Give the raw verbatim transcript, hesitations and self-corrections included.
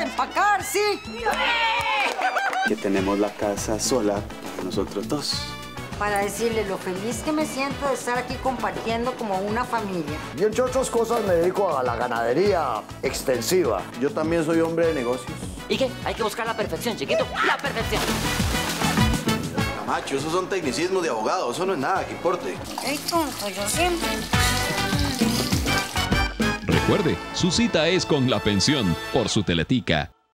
empacar, ¿sí? Que tenemos la casa sola para nosotros dos. Para decirle lo feliz que me siento de estar aquí compartiendo como una familia. Y entre otras cosas me dedico a la ganadería extensiva. Yo también soy hombre de negocios. ¿Y qué? Hay que buscar la perfección, chiquito. ¡La perfección! Macho, esos son tecnicismos de abogado. Eso no es nada que importe. ¡Ey, tonto, yo siempre! Recuerde, su cita es con La Pensión por su Teletica.